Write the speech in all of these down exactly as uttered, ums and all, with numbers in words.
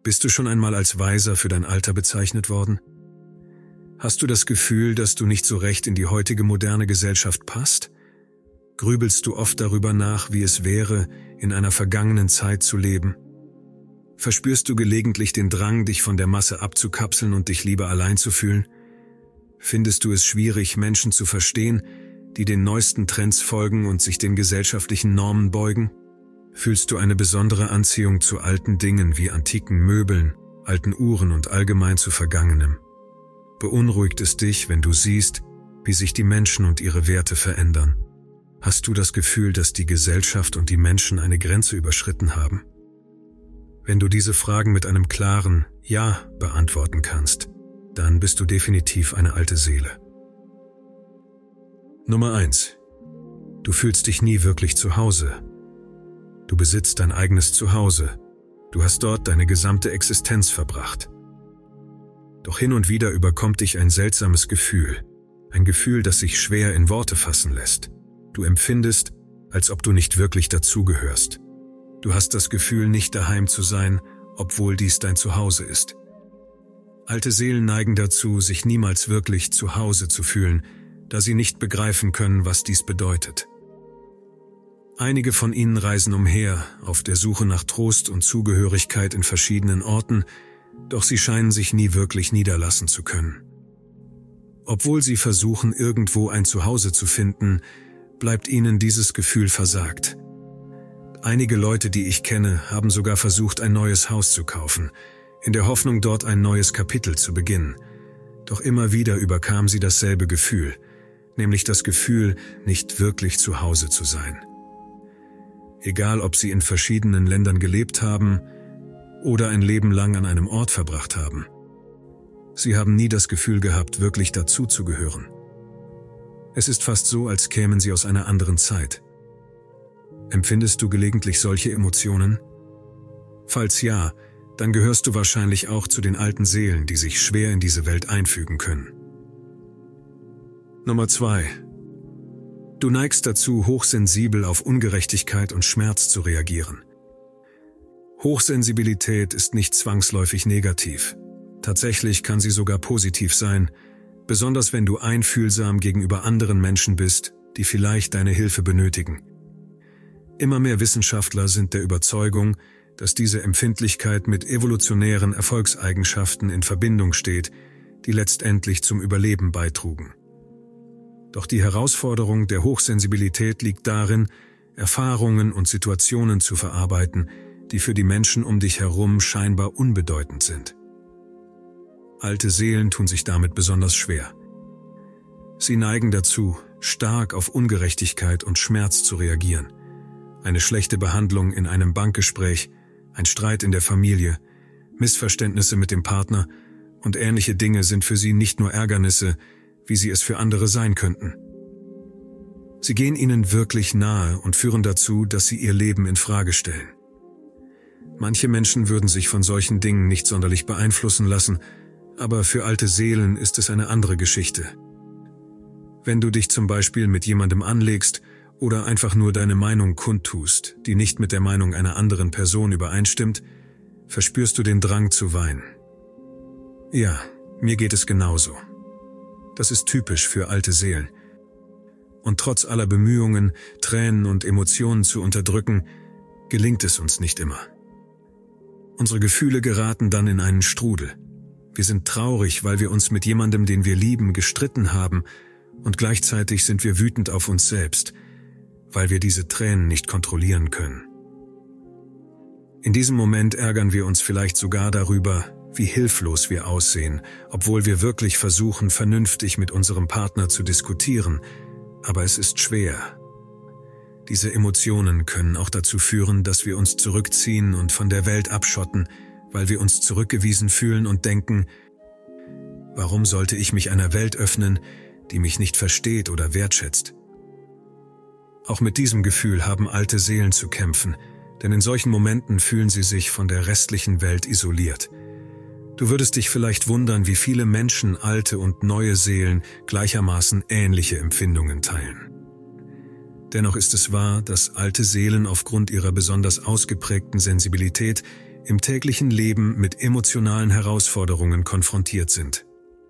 Bist du schon einmal als Weiser für dein Alter bezeichnet worden? Hast du das Gefühl, dass du nicht so recht in die heutige moderne Gesellschaft passt? Grübelst du oft darüber nach, wie es wäre, in einer vergangenen Zeit zu leben? Verspürst du gelegentlich den Drang, dich von der Masse abzukapseln und dich lieber allein zu fühlen? Findest du es schwierig, Menschen zu verstehen, die den neuesten Trends folgen und sich den gesellschaftlichen Normen beugen? Fühlst du eine besondere Anziehung zu alten Dingen wie antiken Möbeln, alten Uhren und allgemein zu Vergangenem? Beunruhigt es dich, wenn du siehst, wie sich die Menschen und ihre Werte verändern? Hast du das Gefühl, dass die Gesellschaft und die Menschen eine Grenze überschritten haben? Wenn du diese Fragen mit einem klaren Ja beantworten kannst, dann bist du definitiv eine alte Seele. Nummer eins. Du fühlst dich nie wirklich zu Hause. Du besitzt dein eigenes Zuhause. Du hast dort deine gesamte Existenz verbracht. Doch hin und wieder überkommt dich ein seltsames Gefühl. Ein Gefühl, das sich schwer in Worte fassen lässt. Du empfindest, als ob du nicht wirklich dazugehörst. Du hast das Gefühl, nicht daheim zu sein, obwohl dies dein Zuhause ist. Alte Seelen neigen dazu, sich niemals wirklich zu Hause zu fühlen, da sie nicht begreifen können, was dies bedeutet. Einige von ihnen reisen umher, auf der Suche nach Trost und Zugehörigkeit in verschiedenen Orten, doch sie scheinen sich nie wirklich niederlassen zu können. Obwohl sie versuchen, irgendwo ein Zuhause zu finden, bleibt ihnen dieses Gefühl versagt. Einige Leute, die ich kenne, haben sogar versucht, ein neues Haus zu kaufen, in der Hoffnung, dort ein neues Kapitel zu beginnen. Doch immer wieder überkam sie dasselbe Gefühl, nämlich das Gefühl, nicht wirklich zu Hause zu sein. Egal, ob sie in verschiedenen Ländern gelebt haben oder ein Leben lang an einem Ort verbracht haben. Sie haben nie das Gefühl gehabt, wirklich dazuzugehören. Es ist fast so, als kämen sie aus einer anderen Zeit. Empfindest du gelegentlich solche Emotionen? Falls ja, dann gehörst du wahrscheinlich auch zu den alten Seelen, die sich schwer in diese Welt einfügen können. Nummer zwei. Du neigst dazu, hochsensibel auf Ungerechtigkeit und Schmerz zu reagieren. Hochsensibilität ist nicht zwangsläufig negativ. Tatsächlich kann sie sogar positiv sein, besonders wenn du einfühlsam gegenüber anderen Menschen bist, die vielleicht deine Hilfe benötigen. Immer mehr Wissenschaftler sind der Überzeugung, dass diese Empfindlichkeit mit evolutionären Erfolgseigenschaften in Verbindung steht, die letztendlich zum Überleben beitrugen. Doch die Herausforderung der Hochsensibilität liegt darin, Erfahrungen und Situationen zu verarbeiten, die für die Menschen um dich herum scheinbar unbedeutend sind. Alte Seelen tun sich damit besonders schwer. Sie neigen dazu, stark auf Ungerechtigkeit und Schmerz zu reagieren. Eine schlechte Behandlung in einem Bankgespräch, ein Streit in der Familie, Missverständnisse mit dem Partner und ähnliche Dinge sind für sie nicht nur Ärgernisse, wie sie es für andere sein könnten. Sie gehen ihnen wirklich nahe und führen dazu, dass sie ihr Leben in Frage stellen. Manche Menschen würden sich von solchen Dingen nicht sonderlich beeinflussen lassen, aber für alte Seelen ist es eine andere Geschichte. Wenn du dich zum Beispiel mit jemandem anlegst oder einfach nur deine Meinung kundtust, die nicht mit der Meinung einer anderen Person übereinstimmt, verspürst du den Drang zu weinen. Ja, mir geht es genauso. Das ist typisch für alte Seelen. Und trotz aller Bemühungen, Tränen und Emotionen zu unterdrücken, gelingt es uns nicht immer. Unsere Gefühle geraten dann in einen Strudel. Wir sind traurig, weil wir uns mit jemandem, den wir lieben, gestritten haben, und gleichzeitig sind wir wütend auf uns selbst, weil wir diese Tränen nicht kontrollieren können. In diesem Moment ärgern wir uns vielleicht sogar darüber, wie hilflos wir aussehen, obwohl wir wirklich versuchen, vernünftig mit unserem Partner zu diskutieren, aber es ist schwer. Diese Emotionen können auch dazu führen, dass wir uns zurückziehen und von der Welt abschotten, weil wir uns zurückgewiesen fühlen und denken, warum sollte ich mich einer Welt öffnen, die mich nicht versteht oder wertschätzt? Auch mit diesem Gefühl haben alte Seelen zu kämpfen, denn in solchen Momenten fühlen sie sich von der restlichen Welt isoliert. Du würdest dich vielleicht wundern, wie viele Menschen, alte und neue Seelen, gleichermaßen ähnliche Empfindungen teilen. Dennoch ist es wahr, dass alte Seelen aufgrund ihrer besonders ausgeprägten Sensibilität im täglichen Leben mit emotionalen Herausforderungen konfrontiert sind.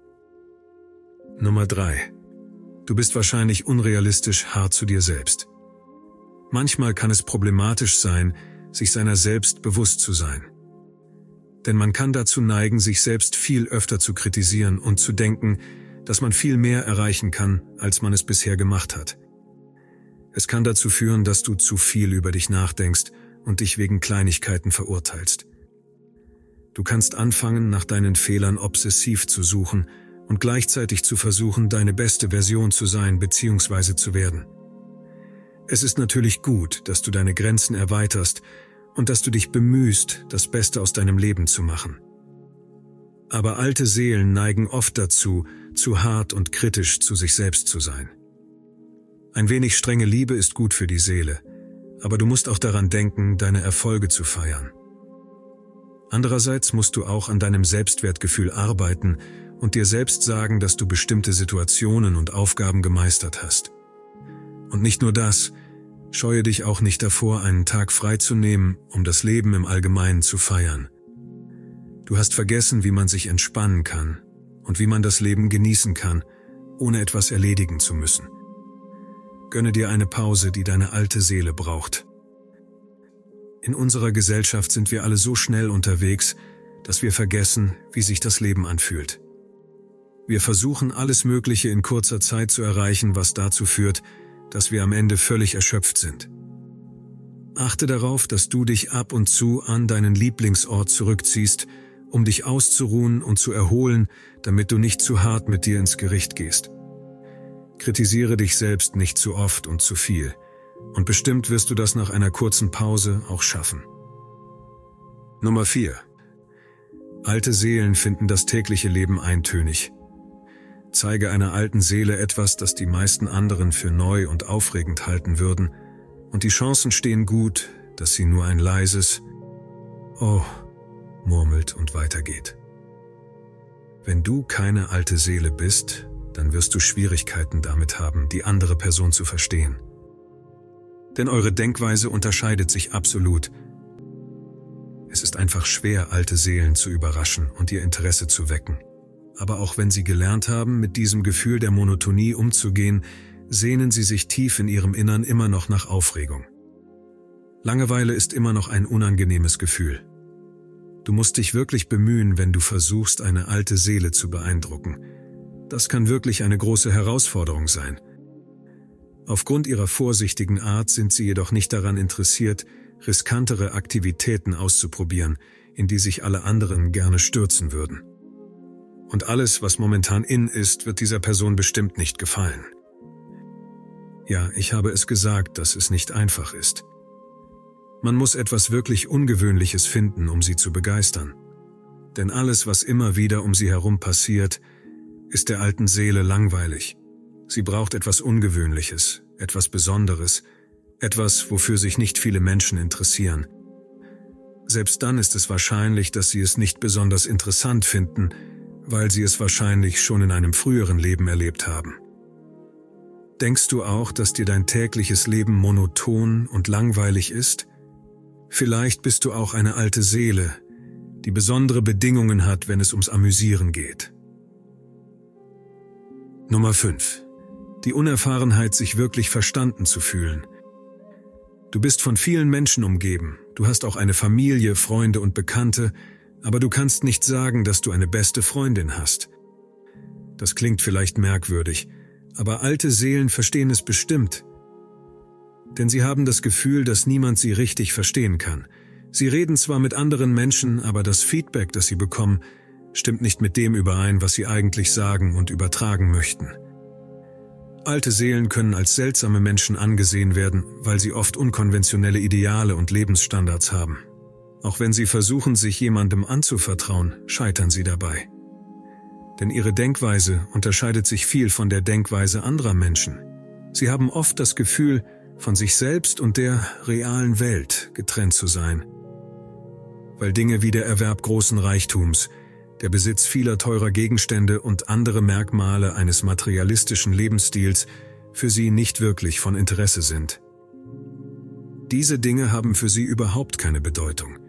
Nummer drei. Du bist wahrscheinlich unrealistisch hart zu dir selbst. Manchmal kann es problematisch sein, sich seiner selbst bewusst zu sein. Denn man kann dazu neigen, sich selbst viel öfter zu kritisieren und zu denken, dass man viel mehr erreichen kann, als man es bisher gemacht hat. Es kann dazu führen, dass du zu viel über dich nachdenkst und dich wegen Kleinigkeiten verurteilst. Du kannst anfangen, nach deinen Fehlern obsessiv zu suchen und gleichzeitig zu versuchen, deine beste Version zu sein bzw. zu werden. Es ist natürlich gut, dass du deine Grenzen erweiterst und dass du dich bemühst, das Beste aus deinem Leben zu machen. Aber alte Seelen neigen oft dazu, zu hart und kritisch zu sich selbst zu sein. Ein wenig strenge Liebe ist gut für die Seele, aber du musst auch daran denken, deine Erfolge zu feiern. Andererseits musst du auch an deinem Selbstwertgefühl arbeiten und dir selbst sagen, dass du bestimmte Situationen und Aufgaben gemeistert hast. Und nicht nur das, scheue dich auch nicht davor, einen Tag freizunehmen, um das Leben im Allgemeinen zu feiern. Du hast vergessen, wie man sich entspannen kann und wie man das Leben genießen kann, ohne etwas erledigen zu müssen. Gönne dir eine Pause, die deine alte Seele braucht. In unserer Gesellschaft sind wir alle so schnell unterwegs, dass wir vergessen, wie sich das Leben anfühlt. Wir versuchen, alles Mögliche in kurzer Zeit zu erreichen, was dazu führt, dass wir am Ende völlig erschöpft sind. Achte darauf, dass du dich ab und zu an deinen Lieblingsort zurückziehst, um dich auszuruhen und zu erholen, damit du nicht zu hart mit dir ins Gericht gehst. Kritisiere dich selbst nicht zu oft und zu viel, und bestimmt wirst du das nach einer kurzen Pause auch schaffen. Nummer vier. Alte Seelen finden das tägliche Leben eintönig. Zeige einer alten Seele etwas, das die meisten anderen für neu und aufregend halten würden, und die Chancen stehen gut, dass sie nur ein leises „Oh“ murmelt und weitergeht. Wenn du keine alte Seele bist, dann wirst du Schwierigkeiten damit haben, die andere Person zu verstehen. Denn eure Denkweise unterscheidet sich absolut. Es ist einfach schwer, alte Seelen zu überraschen und ihr Interesse zu wecken. Aber auch wenn sie gelernt haben, mit diesem Gefühl der Monotonie umzugehen, sehnen sie sich tief in ihrem Innern immer noch nach Aufregung. Langeweile ist immer noch ein unangenehmes Gefühl. Du musst dich wirklich bemühen, wenn du versuchst, eine alte Seele zu beeindrucken. Das kann wirklich eine große Herausforderung sein. Aufgrund ihrer vorsichtigen Art sind sie jedoch nicht daran interessiert, riskantere Aktivitäten auszuprobieren, in die sich alle anderen gerne stürzen würden. Und alles, was momentan in ist, wird dieser Person bestimmt nicht gefallen. Ja, ich habe es gesagt, dass es nicht einfach ist. Man muss etwas wirklich Ungewöhnliches finden, um sie zu begeistern. Denn alles, was immer wieder um sie herum passiert, ist der alten Seele langweilig. Sie braucht etwas Ungewöhnliches, etwas Besonderes, etwas, wofür sich nicht viele Menschen interessieren. Selbst dann ist es wahrscheinlich, dass sie es nicht besonders interessant finden, weil sie es wahrscheinlich schon in einem früheren Leben erlebt haben. Denkst du auch, dass dir dein tägliches Leben monoton und langweilig ist? Vielleicht bist du auch eine alte Seele, die besondere Bedingungen hat, wenn es ums Amüsieren geht. Nummer fünf. Die Unerfahrenheit, sich wirklich verstanden zu fühlen. Du bist von vielen Menschen umgeben, du hast auch eine Familie, Freunde und Bekannte, aber du kannst nicht sagen, dass du eine beste Freundin hast. Das klingt vielleicht merkwürdig, aber alte Seelen verstehen es bestimmt. Denn sie haben das Gefühl, dass niemand sie richtig verstehen kann. Sie reden zwar mit anderen Menschen, aber das Feedback, das sie bekommen, stimmt nicht mit dem überein, was sie eigentlich sagen und übertragen möchten. Alte Seelen können als seltsame Menschen angesehen werden, weil sie oft unkonventionelle Ideale und Lebensstandards haben. Auch wenn sie versuchen, sich jemandem anzuvertrauen, scheitern sie dabei. Denn ihre Denkweise unterscheidet sich viel von der Denkweise anderer Menschen. Sie haben oft das Gefühl, von sich selbst und der realen Welt getrennt zu sein. Weil Dinge wie der Erwerb großen Reichtums, der Besitz vieler teurer Gegenstände und andere Merkmale eines materialistischen Lebensstils für sie nicht wirklich von Interesse sind. Diese Dinge haben für sie überhaupt keine Bedeutung.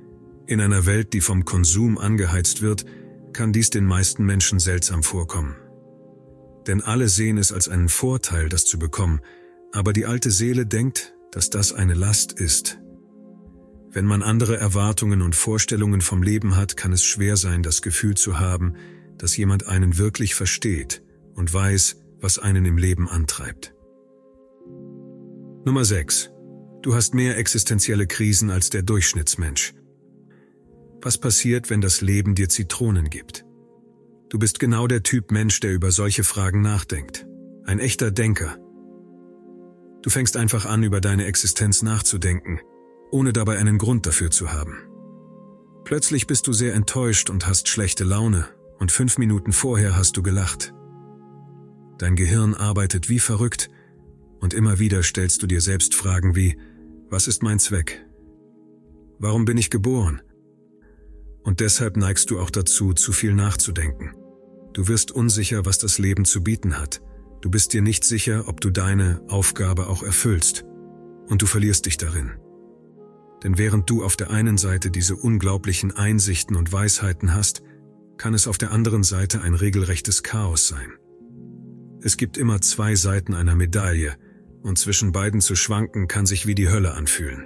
In einer Welt, die vom Konsum angeheizt wird, kann dies den meisten Menschen seltsam vorkommen. Denn alle sehen es als einen Vorteil, das zu bekommen, aber die alte Seele denkt, dass das eine Last ist. Wenn man andere Erwartungen und Vorstellungen vom Leben hat, kann es schwer sein, das Gefühl zu haben, dass jemand einen wirklich versteht und weiß, was einen im Leben antreibt. Nummer sechs. Du hast mehr existenzielle Krisen als der Durchschnittsmensch. Was passiert, wenn das Leben dir Zitronen gibt? Du bist genau der Typ Mensch, der über solche Fragen nachdenkt. Ein echter Denker. Du fängst einfach an, über deine Existenz nachzudenken, ohne dabei einen Grund dafür zu haben. Plötzlich bist du sehr enttäuscht und hast schlechte Laune, und fünf Minuten vorher hast du gelacht. Dein Gehirn arbeitet wie verrückt, und immer wieder stellst du dir selbst Fragen wie: Was ist mein Zweck? Warum bin ich geboren? Und deshalb neigst du auch dazu, zu viel nachzudenken. Du wirst unsicher, was das Leben zu bieten hat. Du bist dir nicht sicher, ob du deine Aufgabe auch erfüllst. Und du verlierst dich darin. Denn während du auf der einen Seite diese unglaublichen Einsichten und Weisheiten hast, kann es auf der anderen Seite ein regelrechtes Chaos sein. Es gibt immer zwei Seiten einer Medaille, und zwischen beiden zu schwanken kann sich wie die Hölle anfühlen.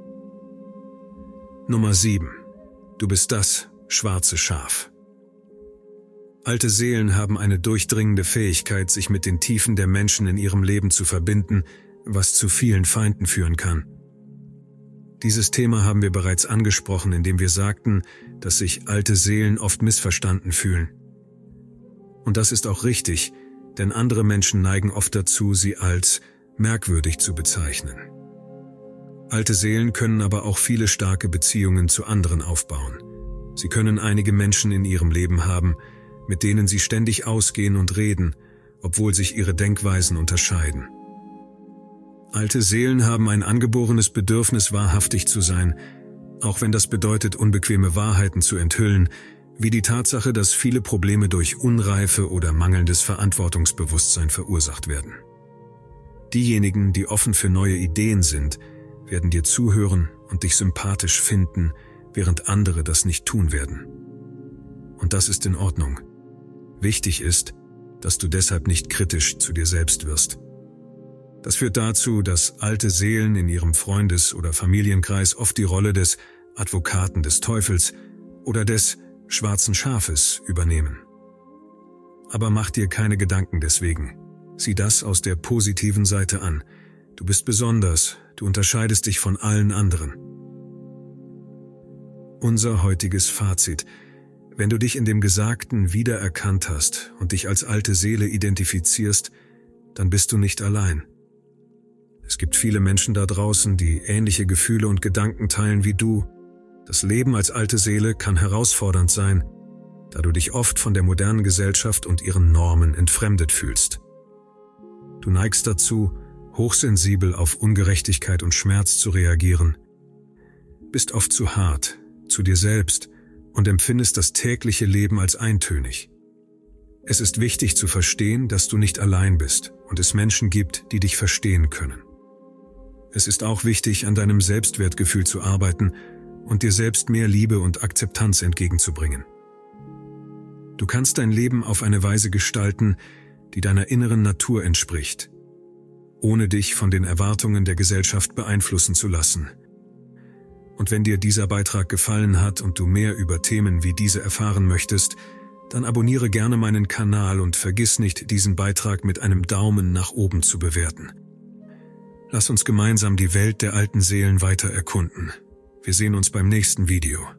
Nummer sieben. Du bist das schwarze Schaf. Alte Seelen haben eine durchdringende Fähigkeit, sich mit den Tiefen der Menschen in ihrem Leben zu verbinden, was zu vielen Feinden führen kann. Dieses Thema haben wir bereits angesprochen, indem wir sagten, dass sich alte Seelen oft missverstanden fühlen. Und das ist auch richtig, denn andere Menschen neigen oft dazu, sie als merkwürdig zu bezeichnen. Alte Seelen können aber auch viele starke Beziehungen zu anderen aufbauen. Sie können einige Menschen in ihrem Leben haben, mit denen sie ständig ausgehen und reden, obwohl sich ihre Denkweisen unterscheiden. Alte Seelen haben ein angeborenes Bedürfnis, wahrhaftig zu sein, auch wenn das bedeutet, unbequeme Wahrheiten zu enthüllen, wie die Tatsache, dass viele Probleme durch Unreife oder mangelndes Verantwortungsbewusstsein verursacht werden. Diejenigen, die offen für neue Ideen sind, werden dir zuhören und dich sympathisch finden, während andere das nicht tun werden. Und das ist in Ordnung. Wichtig ist, dass du deshalb nicht kritisch zu dir selbst wirst. Das führt dazu, dass alte Seelen in ihrem Freundes- oder Familienkreis oft die Rolle des Advokaten des Teufels oder des schwarzen Schafes übernehmen. Aber mach dir keine Gedanken deswegen. Sieh das aus der positiven Seite an. Du bist besonders, du unterscheidest dich von allen anderen. Unser heutiges Fazit: Wenn du dich in dem Gesagten wiedererkannt hast und dich als alte Seele identifizierst, dann bist du nicht allein. Es gibt viele Menschen da draußen, die ähnliche Gefühle und Gedanken teilen wie du. Das Leben als alte Seele kann herausfordernd sein, da du dich oft von der modernen Gesellschaft und ihren Normen entfremdet fühlst. Du neigst dazu, hochsensibel auf Ungerechtigkeit und Schmerz zu reagieren, bist oft zu hart zu dir selbst und empfindest das tägliche Leben als eintönig. Es ist wichtig zu verstehen, dass du nicht allein bist und es Menschen gibt, die dich verstehen können. Es ist auch wichtig, an deinem Selbstwertgefühl zu arbeiten und dir selbst mehr Liebe und Akzeptanz entgegenzubringen. Du kannst dein Leben auf eine Weise gestalten, die deiner inneren Natur entspricht, ohne dich von den Erwartungen der Gesellschaft beeinflussen zu lassen. Und wenn dir dieser Beitrag gefallen hat und du mehr über Themen wie diese erfahren möchtest, dann abonniere gerne meinen Kanal und vergiss nicht, diesen Beitrag mit einem Daumen nach oben zu bewerten. Lass uns gemeinsam die Welt der alten Seelen weiter erkunden. Wir sehen uns beim nächsten Video.